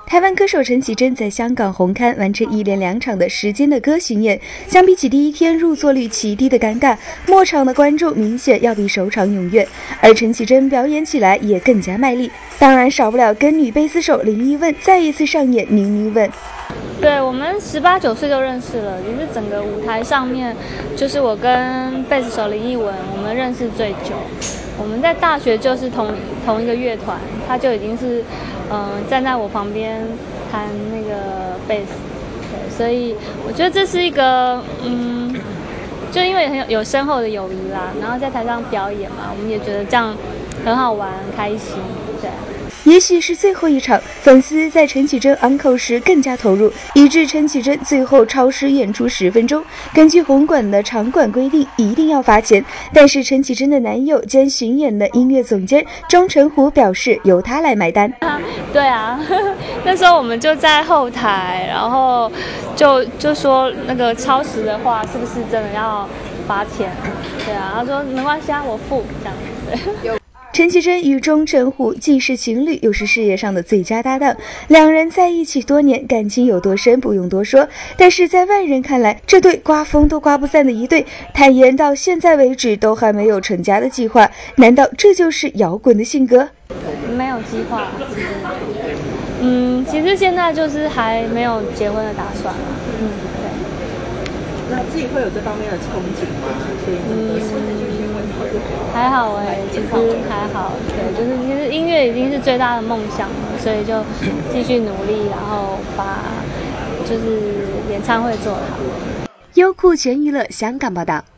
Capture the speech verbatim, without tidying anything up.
台湾歌手陈绮贞在香港红磡完成一连两场的时间的歌巡演，相比起第一天入座率奇低的尴尬，末场的观众明显要比首场踊跃，而陈绮贞表演起来也更加卖力，当然少不了跟女贝斯手林依问再一次上演宁妮问。 对，我们十八九岁就认识了，也是整个舞台上面，就是我跟贝斯手林依文，我们认识最久。我们在大学就是同同一个乐团，他就已经是，嗯、呃，站在我旁边弹那个贝斯，对，所以我觉得这是一个，嗯，就因为很有有深厚的友谊啦，然后在台上表演嘛，我们也觉得这样很好玩、开心，对。 也许是最后一场，粉丝在陈绮贞 encore 时更加投入，以致陈绮贞最后超时演出十分钟。根据红馆的场馆规定，一定要罚钱，但是陈绮贞的男友兼巡演的音乐总监钟成虎表示由他来买单。 对啊，那时候我们就在后台，然后就就说那个超时的话，是不是真的要罚钱？对啊，他说没关系啊，我付这样子。对。 陈绮贞与钟成虎既是情侣，又是事业上的最佳搭档，两人在一起多年，感情有多深不用多说。但是在外人看来，这对刮风都刮不散的一对，坦言到现在为止都还没有成家的计划。难道这就是摇滚的性格？ 没有计划，其实，嗯，其实现在就是还没有结婚的打算了。嗯，对。 那自己会有这方面的憧憬吗？所以嗯。 还好哎、欸，其实还好，对，就是其实音乐已经是最大的梦想了，所以就继续努力，然后把就是演唱会做好。 优酷全娱乐香港报道。